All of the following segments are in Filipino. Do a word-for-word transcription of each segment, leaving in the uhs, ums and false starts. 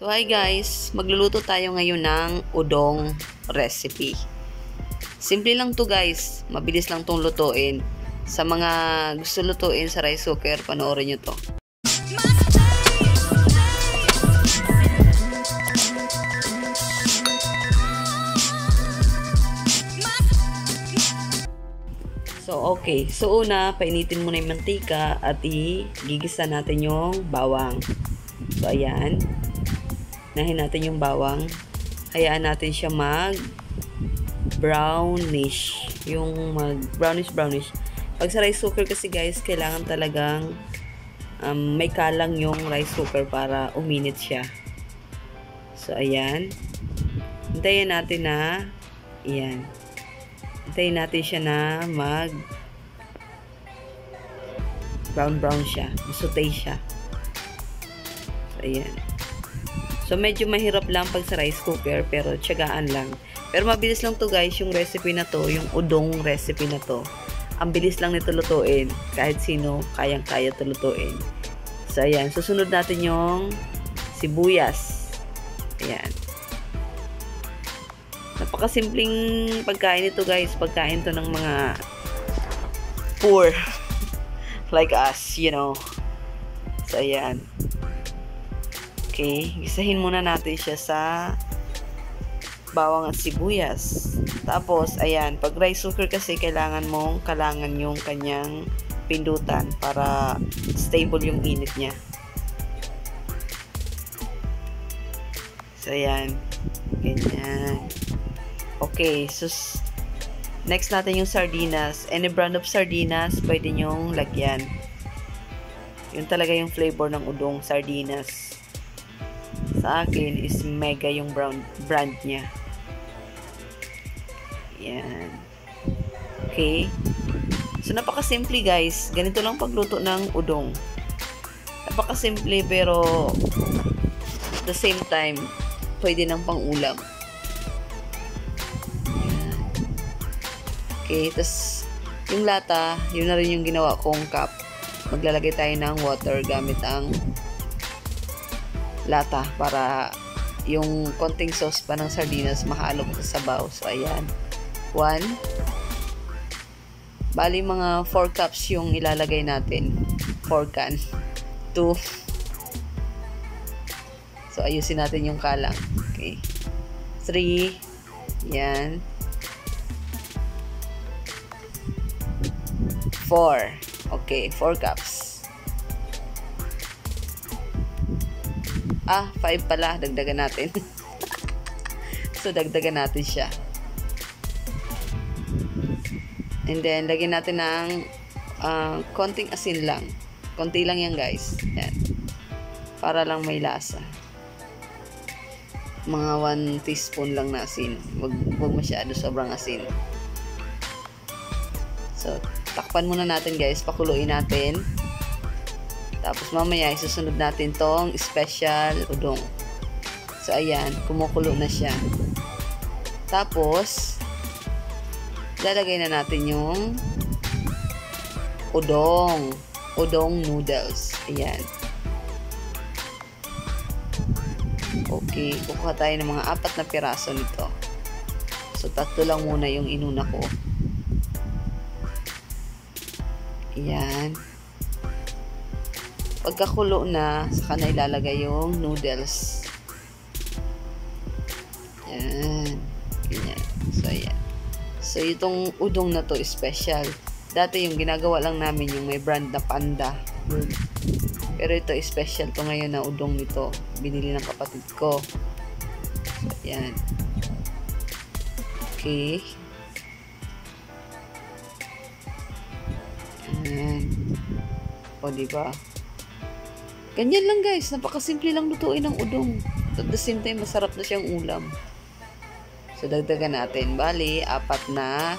So hi guys, magluluto tayo ngayon ng udong recipe. Simple lang to guys, mabilis lang tong lutuin. Sa mga gusto lutuin sa rice cooker, panoorin nyo to. So okay, so una, painitin muna yung mantika at igigisa natin yung bawang. So ayan, nahin natin yung bawang. Hayaan natin siya mag brownish. Yung mag brownish brownish. Pag sa rice cooker kasi guys, kailangan talagang um, may kalang yung rice cooker para uminit siya. So ayan. Hintayin natin na ayan. Hintayin natin siya na mag brown brown siya. Saute siya. So ayan. So, medyo mahirap lang pag sa rice cooker, pero tiyagaan lang. Pero mabilis lang to guys, yung recipe na to, yung udong recipe na to. Ang bilis lang nito lutuin. Kahit sino, kayang-kaya to lutuin. So, ayan. Susunod natin yung sibuyas. Ayan. Napakasimpleng pagkain ito guys. Pagkain to ng mga poor. Like us, you know. So, ayan. Okay, gisahin muna natin siya sa bawang at sibuyas. Tapos, ayan, pag rice cooker kasi kailangan mong kalangan yung kanyang pindutan para stable yung init niya. So, ayan. Ganyan. Okay, so next natin yung sardinas. Any brand of sardinas, pwede nyong lagyan. Yun talaga yung flavor ng udong sardinas. Sa akin is Mega yung brown brand niya. Yan. Okay. So, napakasimple guys. Ganito lang pagluto ng udong. Napakasimple pero at the same time, pwede ng pang-ulam. Yan. Okay. Tapos, yung lata, yun na rin yung ginawa kong cup. Maglalagay tayo ng water gamit ang lata para yung konting sauce pa ng sardinas mahalo ko sa sabaw. So, ayan. One. Bali, mga four cups yung ilalagay natin. Four can. Two. So, ayusin natin yung kalang. Okay. Three. Yan. Four. Okay. Four cups. Ah, five pala. Dagdagan natin. So, dagdagan natin siya. And then, lagyan natin ng uh, konting asin lang. Konti lang yan, guys. Yan. Para lang may lasa. Mga one teaspoon lang na asin. Wag, wag masyado sobrang asin. So, takpan muna natin, guys. Pakuluin natin. Tapos mamaya isusunod natin tong special udong. So ayan, kumukulo na siya. Tapos lalagay na natin yung udong, udong noodles. Ayan. Okay, kukuha tayo ng mga apat na piraso nito. So tatlo lang muna yung inuna ko. Ayan. Pagkakulo na, saka na ilalagay yung noodles. Yan. Ganyan. So, ayan. So, itong udong na to, special. Dati yung ginagawa lang namin yung may brand na Panda. Pero ito, special to ngayon na udong nito. Binili ng kapatid ko. So, ayan. Okay. Ayan. O, diba? Ganyan lang guys, napakasimple lang lutuin ng udong. At the same time, masarap na siyang ulam. So, dagdagan natin. Bali, apat na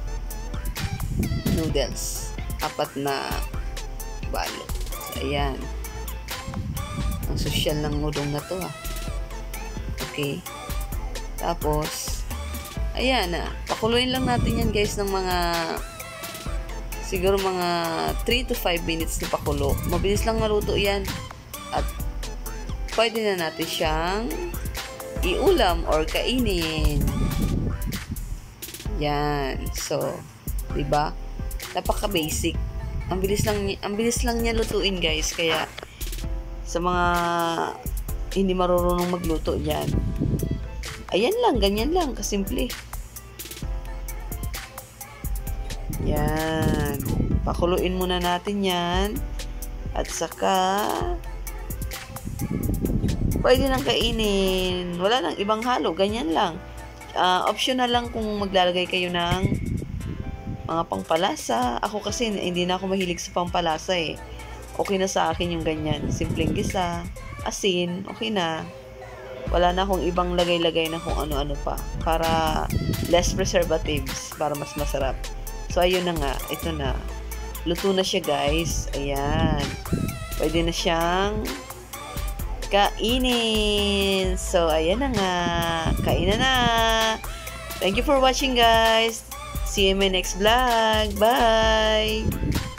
noodles. Apat na balot. So, ayan. Ang sosyal ng udong na to ha. Okay. Tapos, ayan na. Pakuluin lang natin yan guys ng mga siguro mga three to five minutes na pakulo. Mabilis lang maluto yan. At pwede na natin siyang iulam or kainin. Yan. So, 'di ba? Napaka-basic. Ang bilis lang ang bilis lang niya lutuin, guys. Kaya sa mga hindi marunong magluto diyan, ayan lang, ganyan lang kasimple. Yan. Pakuluin muna natin 'yan. At saka pwede nang kainin. Wala nang ibang halo, ganyan lang. Uh, optional lang kung maglalagay kayo ng mga pangpalasa. Ako kasi hindi na ako mahilig sa pangpalasa eh. Okay na sa akin yung ganyan. Simpleng gisa, asin, okay na. Wala na akong ibang lagay-lagay na kung ano-ano pa. Para less preservatives, para mas masarap. So, ayun na nga. Ito na. Luto na siya, guys. Ayan. Pwede na siyang kainin. So, ayan na nga. Kainan na. Thank you for watching, guys. See you in my next vlog. Bye!